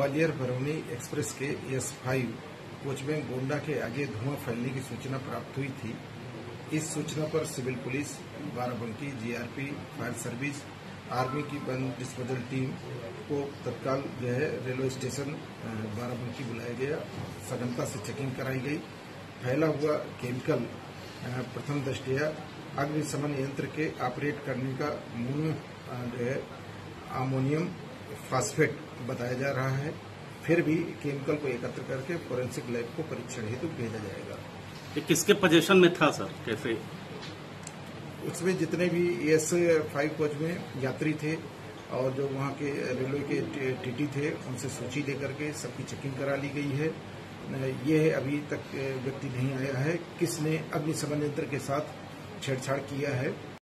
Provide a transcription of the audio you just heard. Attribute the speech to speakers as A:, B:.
A: Gwalior Barauni express के S5 coach में गोंडा के आगे धुआं फैलने की सूचना प्राप्त हुई थी। इस सूचना पर civil police, Barabanki, GRP, fire service, army की बम डिस्पोजल टीम को तत्काल रेलवे स्टेशन बाराबंकी बुलाया गया। सघनता से चेकिंग कराई गई। फैला हुआ केमिकल प्रथम दृष्टया अग्निशमन यंत्र के ऑपरेट करने का अमोनियम फास्फेट बताया जा रहा है। फिर भी केमिकल को एकत्र करके फोरेंसिक लैब को परीक्षण हेतु भेजा जाएगा।
B: ये किसके पोजीशन में था सर? कैसे?
A: उसमें जितने भी S5 कोच में यात्री थे और जो वहाँ के रेलवे के TT थे, उनसे सूची लेकर के सबकी चेकिंग करा ली गई है। ये अभी तक व्यक्ति नहीं आया है किसने अग्निशमन यंत्र के साथ छेड़छाड़ किया है।